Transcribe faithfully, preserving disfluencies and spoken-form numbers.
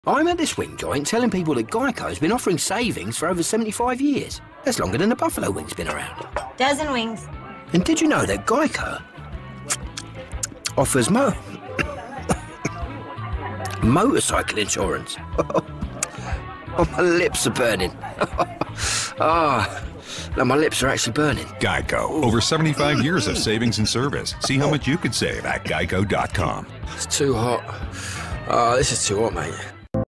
I'm at the swing joint telling people that GEICO's been offering savings for over seventy-five years. That's longer than the buffalo wing's been around. Dozen wings. And did you know that GEICO offers mo motorcycle insurance? Oh, my lips are burning. Ah, oh, no, my lips are actually burning. GEICO. Over seventy-five years of savings and service. See how much you could save at geico dot com. It's too hot. Oh, this is too hot, mate.